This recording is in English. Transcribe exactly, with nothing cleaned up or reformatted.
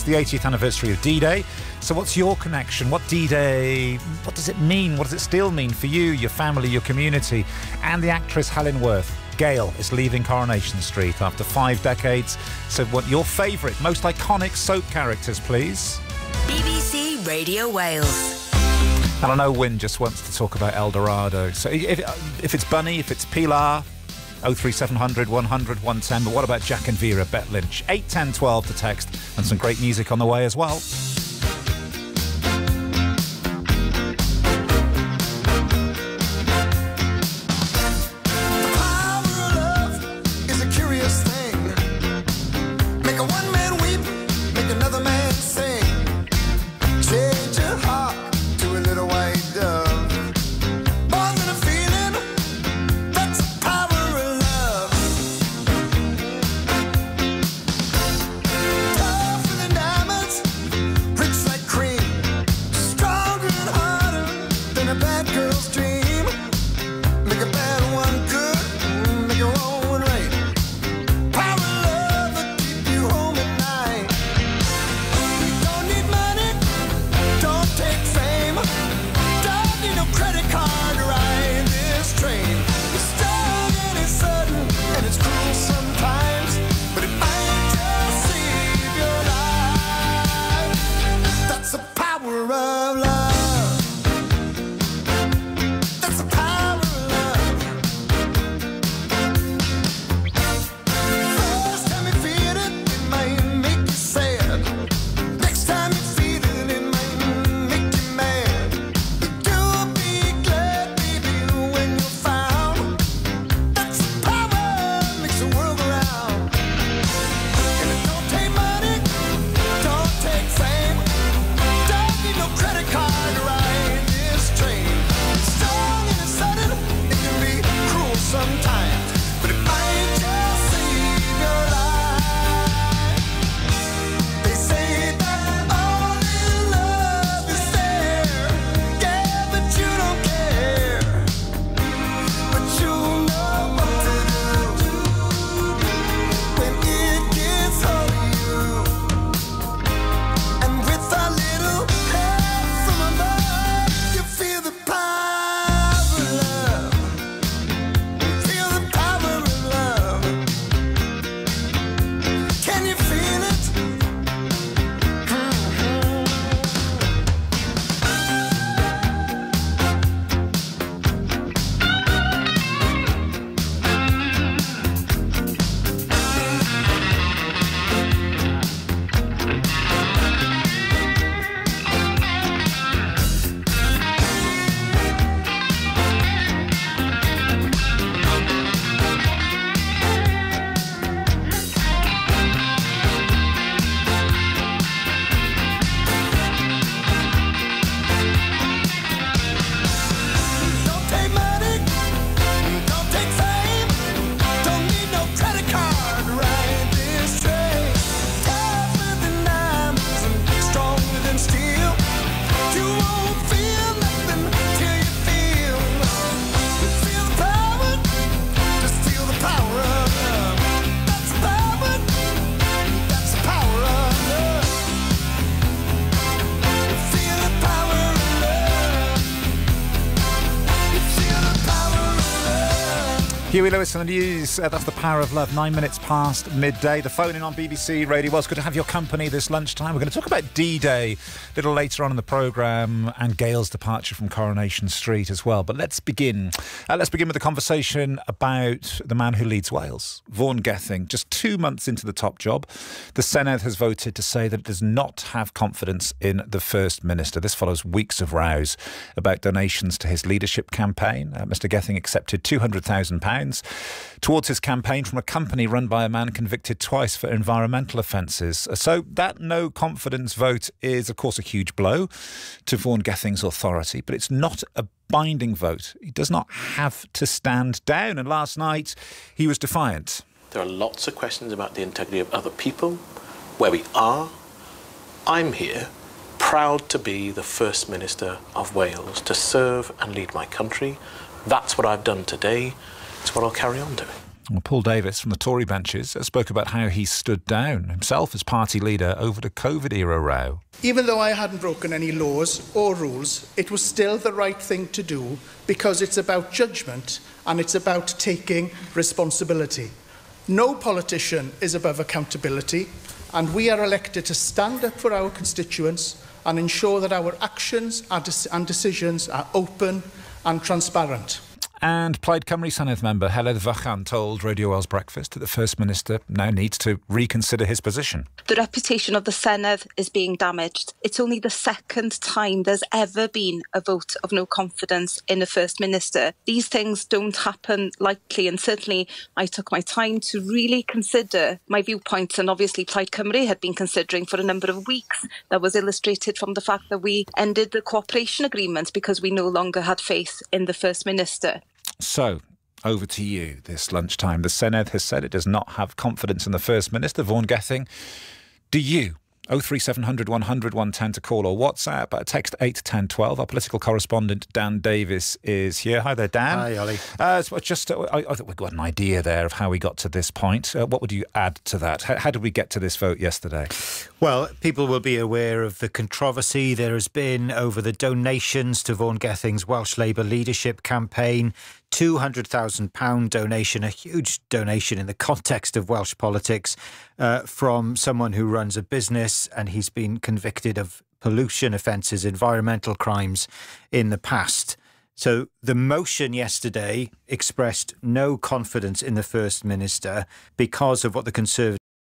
It's the eightieth anniversary of D-Day. So what's your connection? What D-Day, what does it mean? What does it still mean for you, your family, your community? And the actress Helen Worth, Gail, is leaving Coronation Street after five decades. So what your favourite, most iconic soap characters, please? B B C Radio Wales. And I know Wynne just wants to talk about El Dorado. So if, if it's Bunny, if it's Pilar, oh three seven hundred, one hundred, one ten. But what about Jack and Vera, Bet Lynch? eight, ten, twelve to text, and some great music on the way as well. Huey Lewis and the news. Uh, that's the power of love. Nine minutes past midday. The phone in on B B C Radio. Well, it's good to have your company this lunchtime. We're going to talk about D-Day a little later on in the programme and Gail's departure from Coronation Street as well. But let's begin. Uh, let's begin with a conversation about the man who leads Wales, Vaughan Gething. Just two months into the top job, the Senedd has voted to say that it does not have confidence in the First Minister. This follows weeks of rows about donations to his leadership campaign. Uh, Mr Gething accepted two hundred thousand pounds towards his campaign from a company run by a man convicted twice for environmental offences. So that no confidence vote is, of course, a huge blow to Vaughan Gething's authority, but it's not a binding vote. He does not have to stand down. And last night, he was defiant. There are lots of questions about the integrity of other people, where we are. I'm here, proud to be the First Minister of Wales, to serve and lead my country. That's what I've done today. It's what I'll carry on doing. Well, Paul Davis from the Tory benches spoke about how he stood down himself as party leader over the COVID-era row. Even though I hadn't broken any laws or rules, it was still the right thing to do because it's about judgment and it's about taking responsibility. No politician is above accountability, and we are elected to stand up for our constituents and ensure that our actions and decisions are open and transparent. And Plaid Cymru Senedd member Heledd Vychan told Radio Wales Breakfast that the First Minister now needs to reconsider his position. The reputation of the Senedd is being damaged. It's only the second time there's ever been a vote of no confidence in a First Minister. These things don't happen lightly, and certainly I took my time to really consider my viewpoints, and obviously Plaid Cymru had been considering for a number of weeks. That was illustrated from the fact that we ended the cooperation agreement because we no longer had faith in the First Minister. So, over to you this lunchtime. The Senedd has said it does not have confidence in the First Minister, Vaughan Gething. Do you? oh three seven hundred one hundred one ten to call or WhatsApp. Uh, text eight ten twelve. Our political correspondent Dan Davis is here. Hi there, Dan. Hi, Ollie. Uh, so just, uh, I, I think we've got an idea there of how we got to this point. Uh, what would you add to that? How, how did we get to this vote yesterday? Well, people will be aware of the controversy there has been over the donations to Vaughan Gething's Welsh Labour leadership campaign. two hundred thousand pounds donation, a huge donation in the context of Welsh politics, uh, from someone who runs a business, and he's been convicted of pollution offences, environmental crimes in the past. So the motion yesterday expressed no confidence in the First Minister because of what the Conservatives